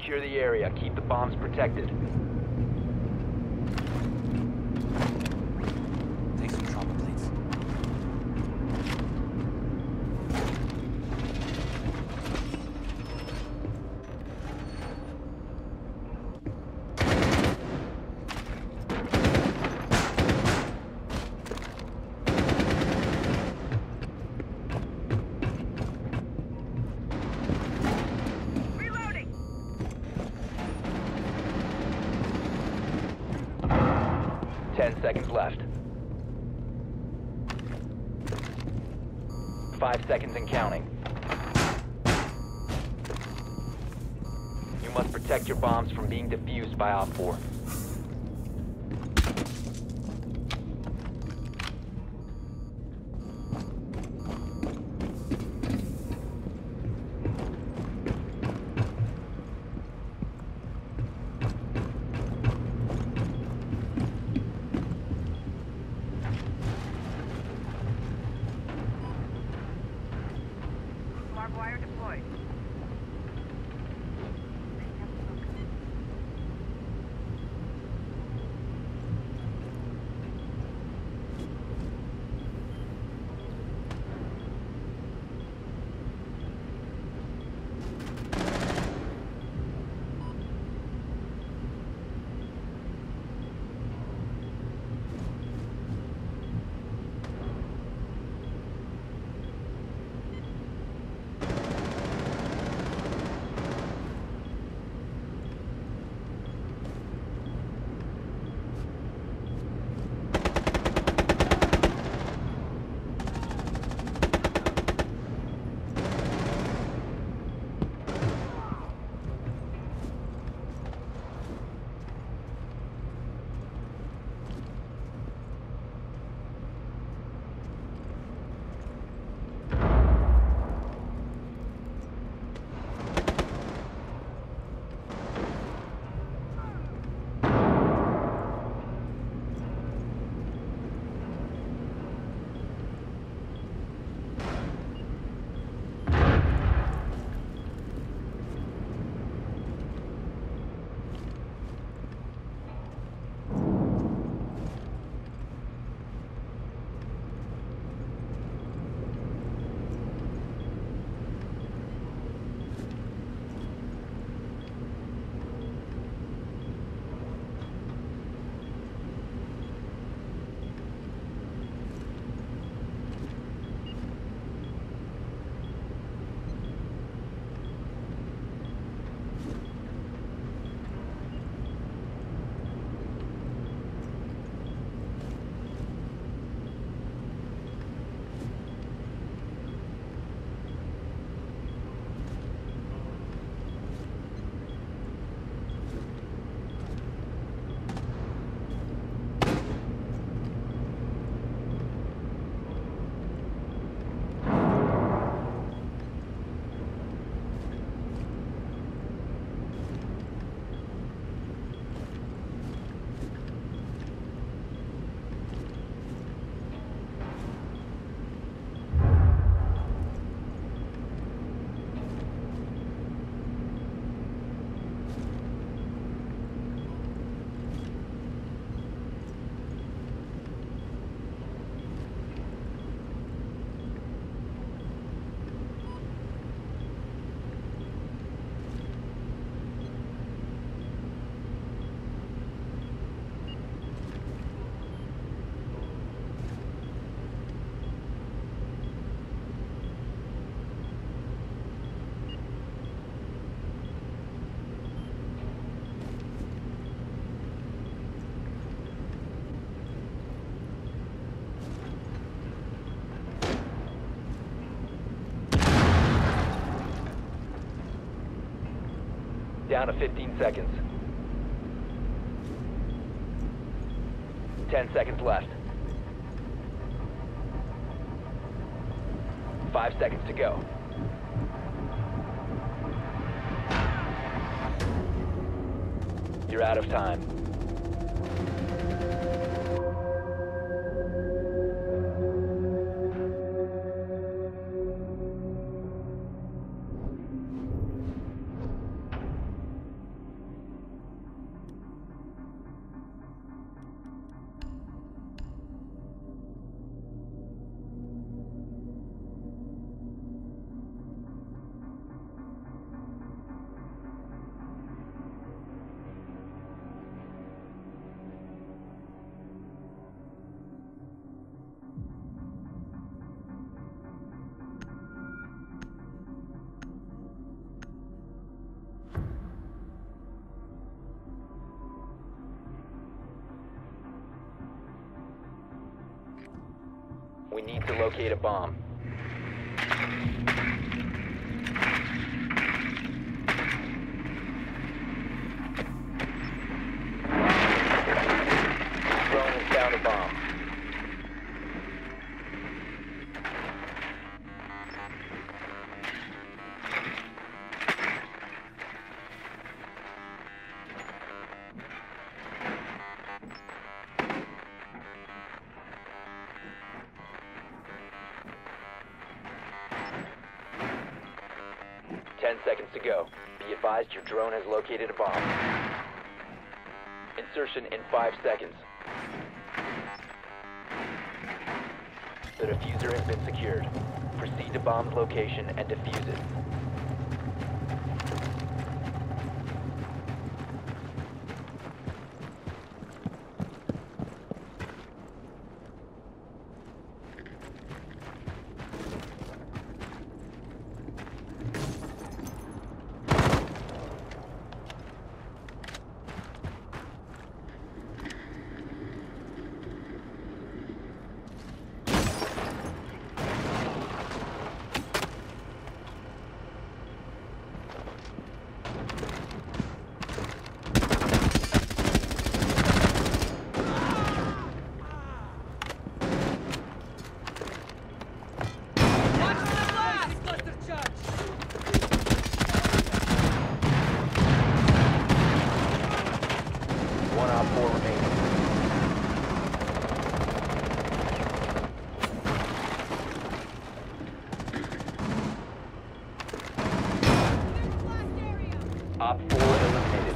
Secure the area. Keep the bombs protected. Take some trauma plates. Reloading! 10 seconds left. 5 seconds and counting. You must protect your bombs from being defused by Op 4. Barbed wire deployed. Down to 15 seconds. 10 seconds left. 5 seconds to go. You're out of time. We need to locate a bomb. Drone has found a bomb. Seconds to go. Be advised your drone has located a bomb. Insertion in 5 seconds. The diffuser has been secured. Proceed to bomb's location and defuse it. One Op 4 remaining. Op 4 eliminated.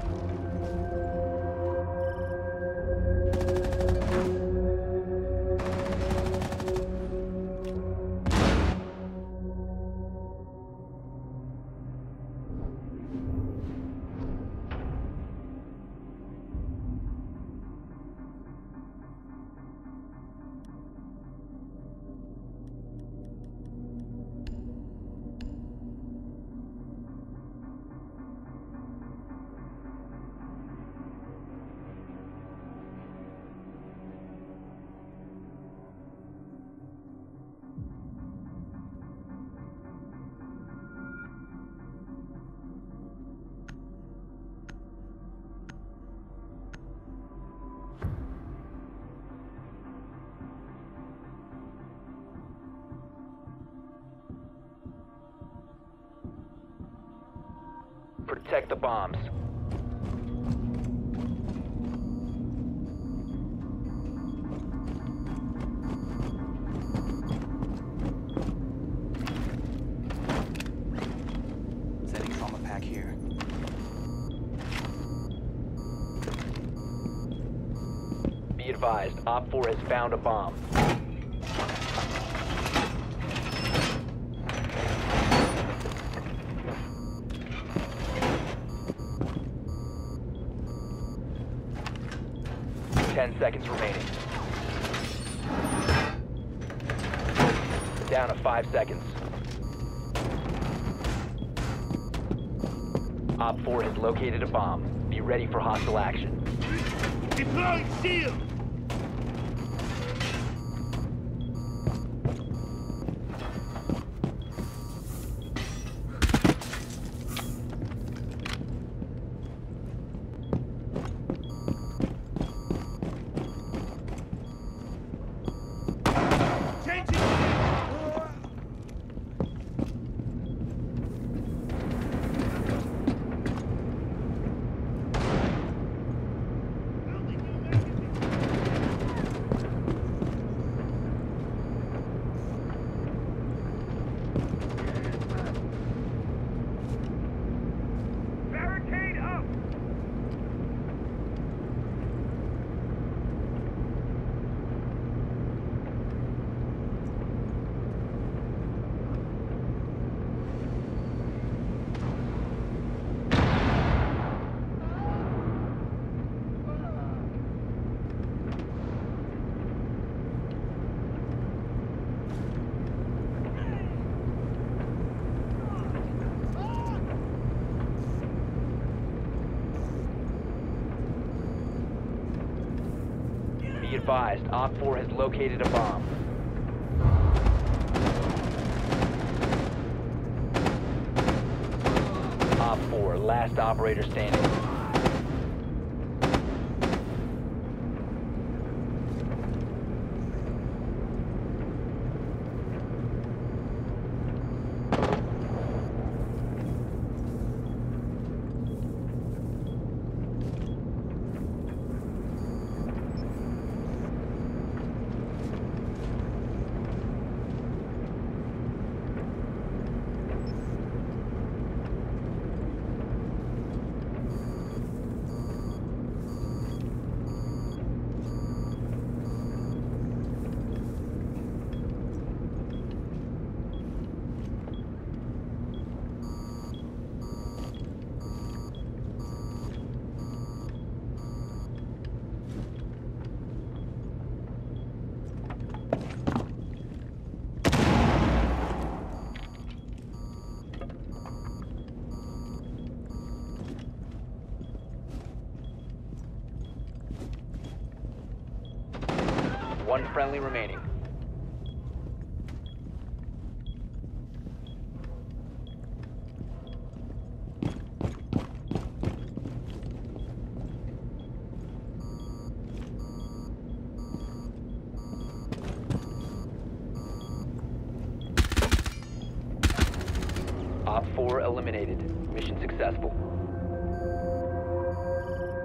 Protect the bombs. Setting trauma pack here. Be advised, Op 4 has found a bomb. Ten seconds remaining. Down to 5 seconds. Op 4 has located a bomb. Be ready for hostile action. Deploying shield! Be advised, Op 4 has located a bomb. last operator standing. One friendly remaining. Op 4 eliminated. Mission successful.